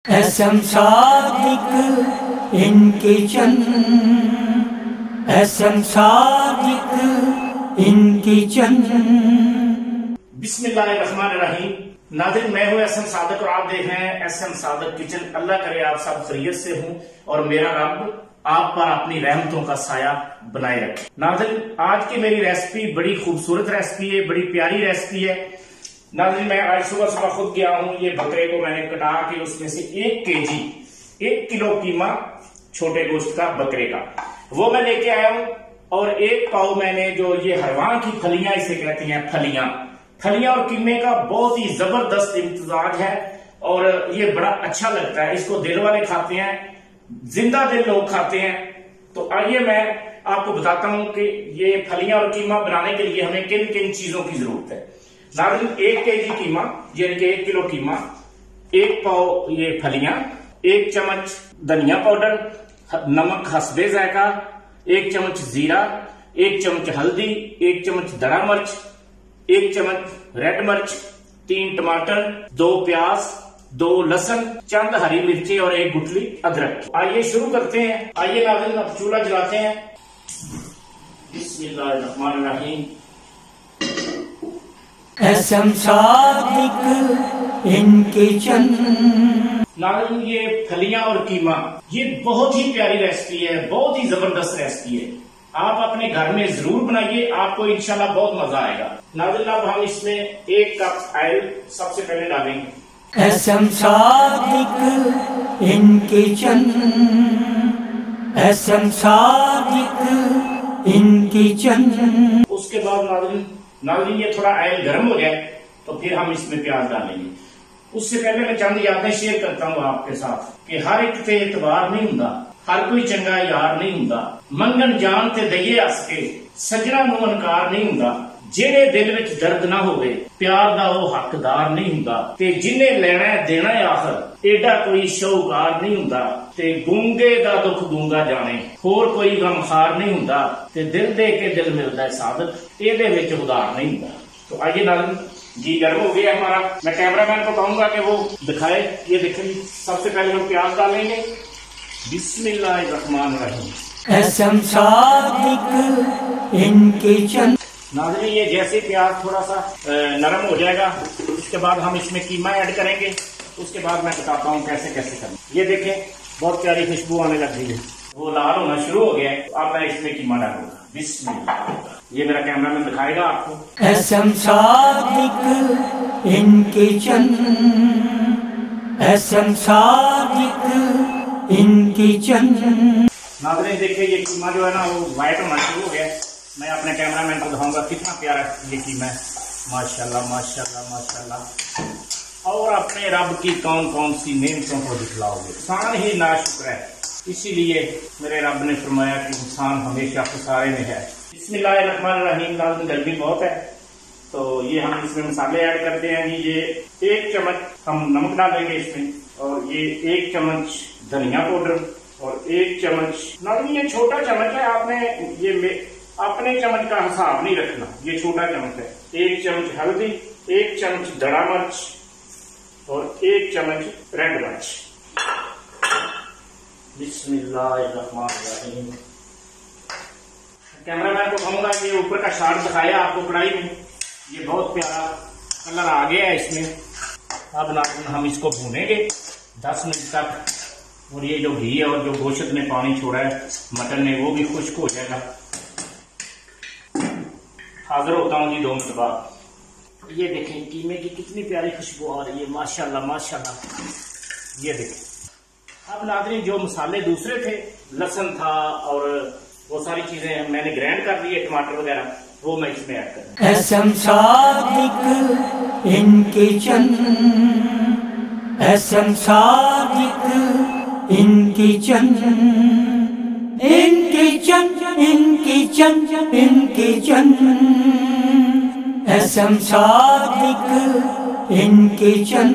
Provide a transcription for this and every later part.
SM Sadiq in kitchen, SM Sadiq in kitchen. बिस्मिल्लाहिर्रहमानिर्रहीम। नाज़रीन, मैं हूं एसएम सादिक और आप देख रहे हैं एसएम सादिक किचन। अल्लाह करे आप सब खैरियत से हों और मेरा रब आप पर अपनी रहमतों का साया बनाए रखे। नाज़रीन, आज की मेरी रेसिपी बड़ी खूबसूरत रेसिपी है, बड़ी प्यारी रेसिपी है। नाज़रीन, मैं आज सुबह सुबह खुद गया हूं। ये बकरे को मैंने कटा के उसमें से 1 किलो कीमा छोटे गोश्त का बकरे का वो मैं लेके आया हूं। और 1 पाव मैंने जो ये हरवां की फलियां इसे कहते हैं, फलियां और कीमे का बहुत ही जबरदस्त इम्तजाज है और ये बड़ा अच्छा लगता है। इसको दिल वाले खाते हैं, जिंदा दिल लोग खाते हैं। तो आइए मैं आपको बताता हूं कि ये फलियां और कीमा बनाने के लिए हमें किन किन चीजों की जरूरत है। नाज़रीन, 1 केजी कीमा यानी कि 1 किलो कीमा, 1 पाव ये फलियां, 1 चम्मच धनिया पाउडर, नमक हस्बे जायका, 1 चम्मच जीरा, 1 चम्मच हल्दी, 1 चम्मच दड़ा मिर्च, 1 चम्मच रेड मिर्च, 3 टमाटर, 2 प्याज, 2 लहसुन, चंद हरी मिर्ची और 1 गुठली अदरक। आइए शुरू करते हैं। आइए नाज़रीन, अब चूल्हा जलाते हैं। बिस्मिल्लाहिर्रहमानिर्रहीम। SM Sadiq in kitchen. नाज़रीन, ये फलियां और कीमा ये बहुत ही प्यारी रेसिपी है, बहुत ही जबरदस्त रेसिपी है। आप अपने घर में जरूर बनाइए, आपको इंशाल्लाह बहुत मजा आएगा। नाज़रीन, अब हम इसमें 1 कप ऑयल सबसे पहले डालेंगे। SM Sadiq in kitchen, SM Sadiq in kitchen. उसके बाद नाज़रीन ये थोड़ा ऑयल गर्म हो जाए तो फिर हम इसमें प्याज डालेंगे। उससे पहले मैं चंद यादें शेयर करता हूँ आपके साथ कि हर एक ते एतबार नहीं हुंदा, हर कोई चंगा यार नहीं हुंदा, मंगन जान ते दईए हस के सजना नूं इनकार नहीं हुंदा, जेड़े दिल विच दर्द ना होवे प्यार दा वो हकदार नहीं हुंदा, ते जिन्ने लेना देना आखिर एडा कोई शौकार नहीं हुंदा, ते गूंगे दा दुख गूंगा जाने होर कोई गमखार नहीं हुंदा, ते दिल दे के दिल मिलदा है सादत एदे विच उदार नहीं हुंदा। तो आइए नाज़रीन, जी गर्म हो गया हमारा। मैं कैमरामैन को कहूंगा कि वो दिखाए। ये देखें, सबसे पहले हम प्याज डालेंगे। बिस्मिल्लाहिर्रहमानिर्रहीम। SM Sadiq in kitchen. नाज़रीन, ये जैसे प्याज थोड़ा सा नरम हो जाएगा उसके बाद हम इसमें कीमा ऐड करेंगे। उसके बाद मैं बताता हूँ कैसे कैसे करना। ये देखें, बहुत प्यारी खुशबू आने लग गई है, वो लाल होना शुरू हो गया है। अब मैं इसमें कीमा डालूंगा। बिस्मिल्लाह। ये मेरा कैमरामैन दिखाएगा आपको। SM Sadiq in kitchen, SM Sadiq in kitchen. नाज़रीन, देखिए ये कीमा जो है ना वो व्हाइट होना शुरू हो गया है। मैं अपने कैमरामैन को दिखाऊंगा कितना प्यारा ये कीमा है। माशाल्लाह माशाल्लाह माशाल्लाह। और अपने रब की कौन कौन सी नेमतों को दिखलाओगे, इंसान ही नाशुक्र है। इसीलिए मेरे रब ने फरमाया कि इंसान हमेशा खसारे में है। बिस्मिल्लाहिर्रहमानिर्रहीम। नाज़रीन, गर्मी बहुत है तो ये हम इसमें मसाले ऐड करते हैं। ये 1 चम्मच हम नमक डालेंगे इसमें, और ये 1 चम्मच धनिया पाउडर और 1 चम्मच, नाज़रीन ये छोटा चम्मच है, आपने ये अपने चम्मच का हिसाब नहीं रखना, ये छोटा चम्मच है। 1 चम्मच हल्दी, 1 चम्मच दड़ा मिर्च और 1 चम्मच रेड मिर्च। बिस्मिल्लाहिर्रहमानिर्रहीम। कैमरामैन को कहूंगा कि ऊपर का शार्ट दिखाया आपको कढ़ाई में, ये बहुत प्यारा कलर आ गया है इसमें। अब नाज़रीन हम इसको भूनेंगे 10 मिनट तक, और ये जो घी है और जो गोश्त ने पानी छोड़ा है मटन ने वो भी खुश्क हो जाएगा। हाजिर होता हूँ जी 2 मिनट बाद। ये देखें कीमे की कितनी प्यारी खुशबू आ रही है, माशाल्लाह माशाल्लाह। ये देखें। अब नाज़रीन जो मसाले दूसरे थे, लहसुन था और वो सारी चीजें मैंने ग्राइंड कर दी है, टमाटर वगैरह, वो मैं इसमें ऐड कर दूं। SM Sadiq in kitchen, SM Sadiq in kitchen, in kitchen in kitchen in kitchen. SM Sadiq in kitchen,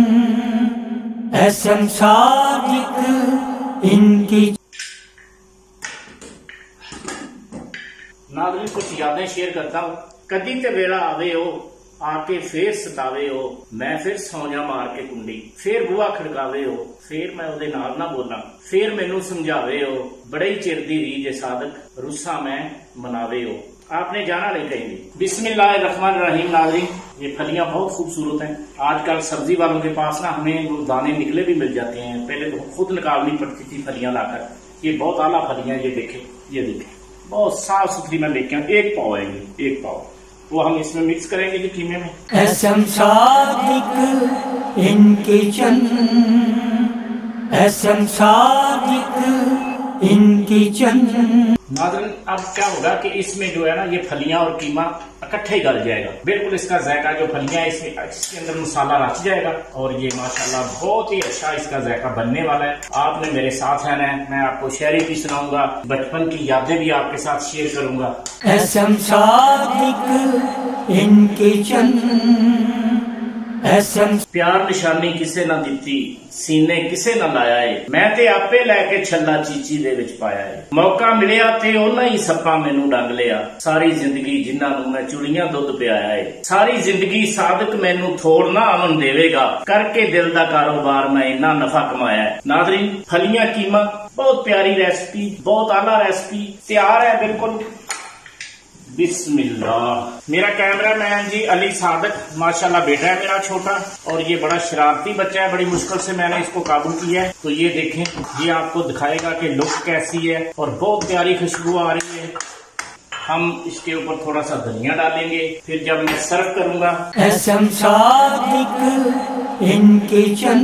SM Sadiq in kitchen. नाज़रीन, कुछ यादें शेयर करता हूँ। कदी ते वेला आवे हो आके फिर सतावे हो, मैं फिर सौ जा मार के कुंडी, फिर बुआ खड़कावे हो, फिर मैं उहदे नाल ना बोला, फिर मैनू समझावे हो, बड़े ही चिर दी रीज सादक, रुस्सा मैं मनावे हो। आपने जाना नहीं कहीं। बिस्मिल्लाहिर्रहमानिर्रहीम। नाज़रीन, ये फलियां बहुत खूबसूरत हैं। आजकल सब्जी वालों के पास ना हमें वो दाने निकले भी मिल जाते हैं, पहले तो खुद निकालनी पड़ती थी फलियां लाकर। ये बहुत आला फलियां, ये देखें बहुत साफ सुथरी मैं लेके आऊँ। एक पाव है, एक पाव वो हम इसमें मिक्स करेंगे जी कीमे में। SM Sadiq in kitchen, SM Sadiq in kitchen. नाज़रीन, अब क्या होगा कि इसमें जो है ना ये फलियां और कीमा इकट्ठे गल जाएगा। बिल्कुल इसका जायका जो फलियां है इसके अंदर मसाला रच जाएगा और ये माशाल्लाह बहुत ही अच्छा इसका जायका बनने वाला है। आपने मेरे साथ रहना है, मैं आपको शायरी भी सुनाऊंगा, बचपन की यादें भी आपके साथ शेयर करूंगा। SM Sadiq in kitchen, SM. प्यार निशानी किसे ना दिती, सीने किसे ना लाया है, मैं ते आपे लैके छल्ला चीची दे विच पाया है। मौका मिलिया ते ओना ही सप्पा मैनू डंग लिया, सारी जिंदगी जिन्हां नू मैं चुड़ियां दुध पियाया है। सारी जिंदगी सादक मैनू थोड़ ना अमन देवेगा, करके दिल दा कारोबार मैं इन्ना नफा कमाया है। नाज़रीन, फलियां कीमा बहुत प्यारी रेसिपी, बहुत आला रेसिपी तैयार है बिल्कुल। बिस्मिल्लाह। मेरा कैमरामैन जी अली सादक माशाल्लाह बेटा है मेरा छोटा, और ये बड़ा शरारती बच्चा है, बड़ी मुश्किल से मैंने इसको काबू किया है। तो ये देखें, ये आपको दिखाएगा कि लुक कैसी है और बहुत प्यारी खुशबू आ रही है। हम इसके ऊपर थोड़ा सा धनिया डालेंगे, फिर जब मैं सर्व करूंगा। SM Sadiq in kitchen,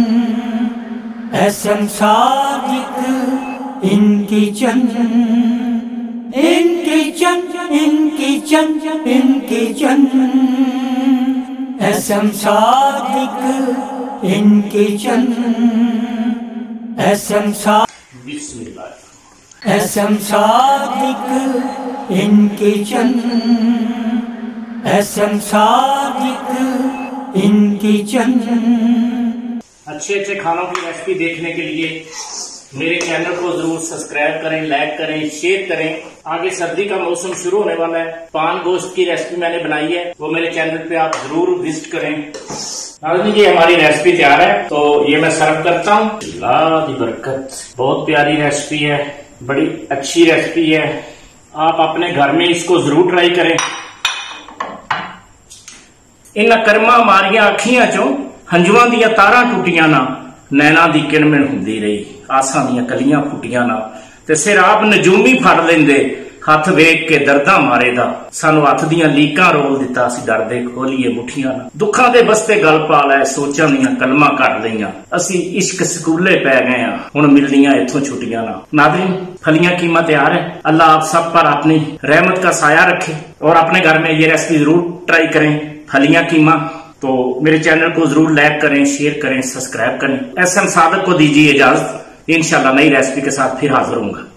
SM Sadiq in kitchen, in kitchen, in kitchen, in kitchen. SM Sadiq in kitchen, SM Sadiq, बिस्मिल्लाह। SM Sadiq in kitchen, SM Sadiq in kitchen. अच्छे अच्छे खानों की रेसिपी देखने के लिए मेरे चैनल को जरूर सब्सक्राइब करें, लाइक करें, शेयर करें। आगे सर्दी का मौसम शुरू होने वाला है, पान गोश्त की रेसिपी मैंने बनाई है, वो मेरे चैनल पे आप जरूर विजिट करें। नाज़रीन, ये हमारी रेसिपी तैयार है, तो ये मैं सर्व करता हूँ। अल्लाह दी बरकत। बहुत प्यारी रेसिपी है, बड़ी अच्छी रेसिपी है। आप अपने घर में इसको जरूर ट्राई करें। इन कर्मा मारिया अखियां चो हंजुआं दियां तारां टुटियां ना, नैना दी किणमिण हुंदी रही, आसां दियां कलियां फुटियां ना, ते सिर आप नजूमी फड़ लेंदे, हथ वेख के दर्दां मारे दा, सानू हथ दियां लीकां रोल दिता, असीं डरदे खोलीए मुठियां ना। दुखां दे बस्ते गल पा लै, सोचां दियां कलमां कट लईयां, असीं इश्क स्कूले पै गए हां, हुण मिलदियां इत्थों छुट्टियां ना। नाज़रीन, फलियां कीमा तैयार है। अल्लाह आप सब पर अपनी रहमत का साया रखे और अपने घर में ये रेसिपी जरूर ट्राई करें, फलियां कीमा। तो मेरे चैनल को जरूर लाइक करें, शेयर करें, सब्सक्राइब करें। एसएम सादक को दीजिए इजाजत। इंशाल्लाह नई रेसिपी के साथ फिर हाजिर होऊंगा।